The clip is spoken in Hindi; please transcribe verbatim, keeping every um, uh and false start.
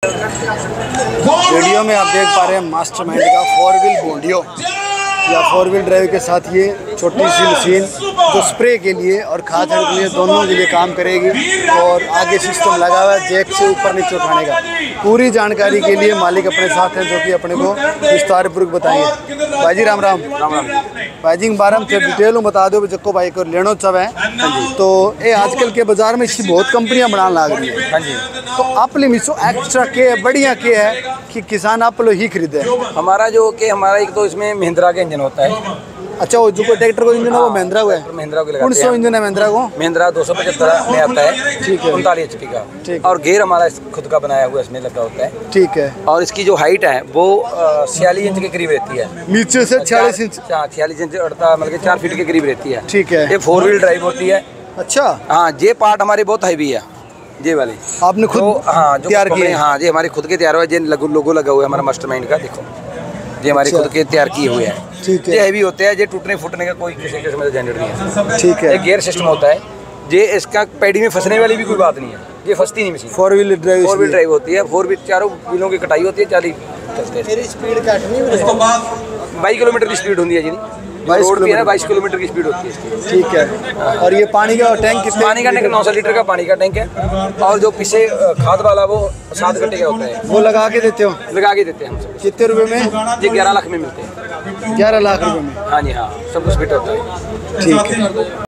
वीडियो में आप देख पा रहे हैं मास्टरमाइंड का फोर व्हील बोंडियो या फोर व्हील ड्राइव के साथ ये छोटी सी मशीन जो स्प्रे के लिए और खाद के लिए दोनों के लिए काम करेगी और आगे सिस्टम लगा हुआ है जैक से ऊपर नीचे उठाने का। पूरी जानकारी के लिए मालिक अपने साथ हैं जो कि अपने को विस्तारपूर्वक बताएंगे। भाई जी राम राम राम राम भाई जी बारे में डिटेल बता दो जको भाई को लेना चाहे तो ये आजकल के बाजार में इसकी बहुत कंपनियां बनाने लग रही है। हाँ जी, तो आप लिए मिसो एक्स्ट्रा के है बढ़िया के है कि किसान आप लोग ही खरीदे। हमारा जो कि हमारा एक तो इसमें महिंद्रा का इंजन होता है। अच्छा, वो जो कोई ट्रैक्टर को इंजन है वो महिंद्रा को है। महिंद्रा को कौन सा इंजन है महिंद्रा को? महिंद्रा दो सौ पचहत्तर में आता है। ठीक है, उनतालीस एच पी का। ठीक। और गेयर हमारा खुद का बनाया हुआ इसमें लगा होता है। ठीक है। और इसकी जो हाइट है वो छियालीस इंच के करीब रहती है। नीचे से छियालीस इंच छियालीस इंच अड़ता मतलब चार फीट के करीब रहती है। ठीक है। ये फोर व्हील ड्राइव होती है। अच्छा हाँ, ये पार्ट हमारे बहुत हैवी है। ये वाले आपने खुद तो, हाँ जो तैयार किए? हाँ, ये हमारे खुद के तैयार हुआ है। ये लोगो लगा हुआ है हमारा मास्टरमाइंड का, देखो ये हमारे अच्छा। खुद के तैयार किए हुए हैं। ठीक है। ये हैवी होते हैं, ये टूटने फूटने का कोई किसी किस्म का झंझट नहीं है। ठीक है। ये गियर सिस्टम होता है। ये इसका पैडी में फंसने वाली भी कोई बात नहीं है, ये फंसती नहीं machine. Four wheel drive four wheel drive होती है। फोर व्हील चारों व्हीलों की कटाई होती है। चालीस स्पीड काटनी बाईस किलोमीटर की स्पीड होती है जी। रोड पे है बाईस किलोमीटर की स्पीड होती है इसकी। ठीक है। और ये पानी का टैंक कितने? पानी का टैंक नौ सौ लीटर का पानी का टैंक है। और जो पीछे खाद वाला वो सात घंटे का होता है। वो लगा के देते हो? लगा के देते हैं हम सब। कितने रुपए में? ये ग्यारह लाख में मिलते हैं। ग्यारह लाख रुपए में? हाँ जी हाँ, सब कुछ फिट होता है। ठीक है।